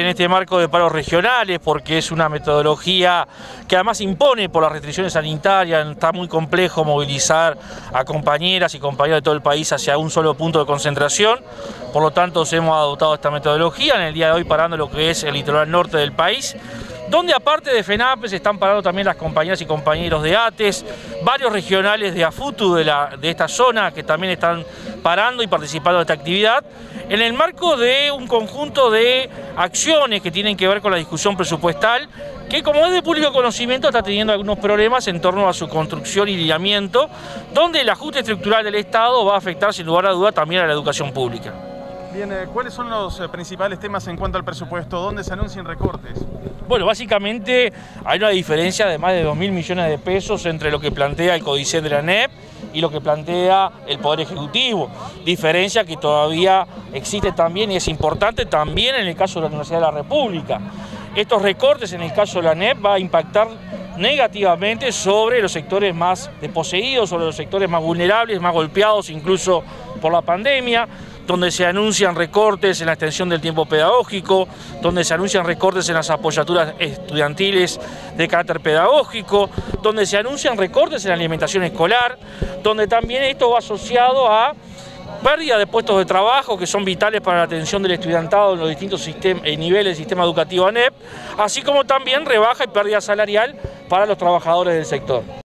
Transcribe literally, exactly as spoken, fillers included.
en este marco de paros regionales, porque es una metodología que además impone por las restricciones sanitarias. Está muy complejo movilizar a compañeras y compañeros de todo el país hacia un solo punto de concentración. Por lo tanto, hemos adoptado esta metodología en el día de hoy, parando lo que es el litoral norte del país, donde aparte de FENAPES están parando también las compañeras y compañeros de ATES, varios regionales de AFUTU de, la, de esta zona que también están parando y participando de esta actividad, en el marco de un conjunto de acciones que tienen que ver con la discusión presupuestal, que como es de público conocimiento está teniendo algunos problemas en torno a su construcción y lineamiento, donde el ajuste estructural del Estado va a afectar sin lugar a duda también a la educación pública. Bien, ¿cuáles son los principales temas en cuanto al presupuesto? ¿Dónde se anuncian recortes? Bueno, básicamente hay una diferencia de más de dos mil millones de pesos entre lo que plantea el Codicet de la N E P y lo que plantea el Poder Ejecutivo. Diferencia que todavía existe también y es importante también en el caso de la Universidad de la República. Estos recortes en el caso de la N E P va a impactar negativamente sobre los sectores más desposeídos, sobre los sectores más vulnerables, más golpeados incluso por la pandemia, donde se anuncian recortes en la extensión del tiempo pedagógico, donde se anuncian recortes en las apoyaturas estudiantiles de carácter pedagógico, donde se anuncian recortes en la alimentación escolar, donde también esto va asociado a pérdida de puestos de trabajo que son vitales para la atención del estudiantado en los distintos niveles del sistema educativo A N E P, así como también rebaja y pérdida salarial para los trabajadores del sector.